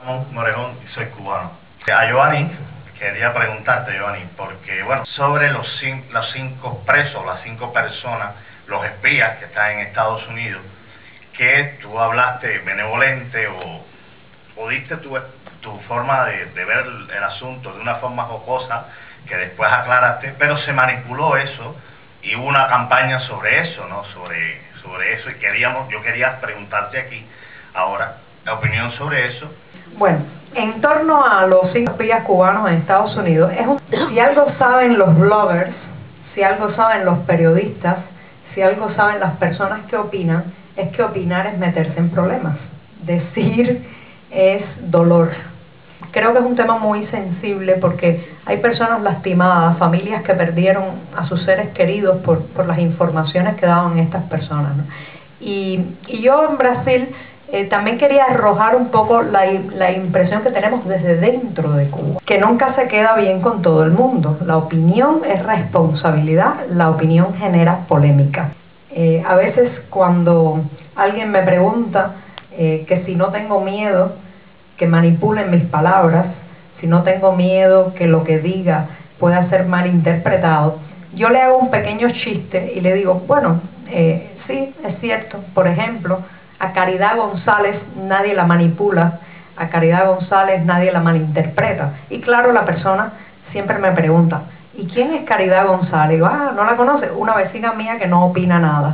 Morejón y soy cubano. A Giovanni, quería preguntarte, Giovanni, porque bueno, sobre los cinco presos, las 5 personas, los espías que están en Estados Unidos, que tú hablaste benevolente o diste tu forma de ver el asunto de una forma jocosa, que después aclaraste, pero se manipuló eso y hubo una campaña sobre eso, ¿no? Sobre eso, y yo quería preguntarte aquí ahora la opinión sobre eso. Bueno, en torno a los 5 espías cubanos en Estados Unidos, si algo saben los bloggers, si algo saben los periodistas, si algo saben las personas que opinan, es que opinar es meterse en problemas. Decir es dolor. Creo que es un tema muy sensible porque hay personas lastimadas, familias que perdieron a sus seres queridos por las informaciones que daban estas personas, ¿no? Y yo en Brasil también quería arrojar un poco la impresión que tenemos desde dentro de Cuba, que nunca se queda bien con todo el mundo. La opinión es responsabilidad, la opinión genera polémica. A veces cuando alguien me pregunta que si no tengo miedo que manipulen mis palabras, si no tengo miedo que lo que diga pueda ser malinterpretado, yo le hago un pequeño chiste y le digo, bueno, sí, es cierto, por ejemplo, a Caridad González nadie la manipula, a Caridad González nadie la malinterpreta. Y claro, la persona siempre me pregunta, ¿y quién es Caridad González? Y digo, ¿no la conoce? Una vecina mía que no opina nada.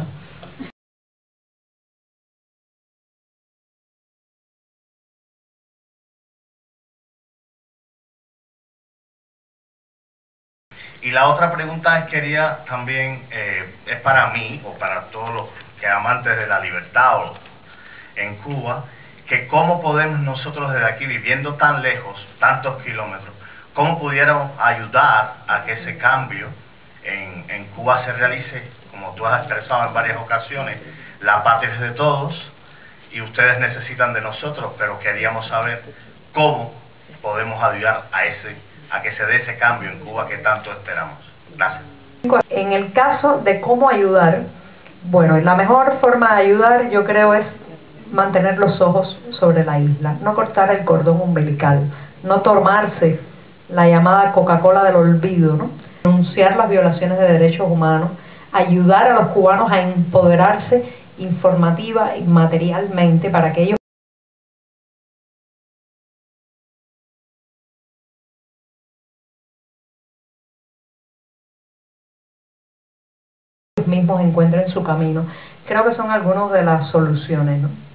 Y la otra pregunta quería también, es para mí o para todos los que amantes de la libertad en Cuba, que cómo podemos nosotros desde aquí, viviendo tan lejos, tantos kilómetros, cómo pudiéramos ayudar a que ese cambio en Cuba se realice, como tú has expresado en varias ocasiones, la patria es de todos y ustedes necesitan de nosotros, pero queríamos saber cómo podemos ayudar a que se dé ese cambio en Cuba que tanto esperamos. Gracias. En el caso de cómo ayudar, bueno, la mejor forma de ayudar yo creo es mantener los ojos sobre la isla, no cortar el cordón umbilical, no tomarse la llamada Coca-Cola del olvido, ¿no? Denunciar las violaciones de derechos humanos, ayudar a los cubanos a empoderarse informativa y materialmente para que ellos mismos encuentren su camino. Creo que son algunas de las soluciones, ¿no?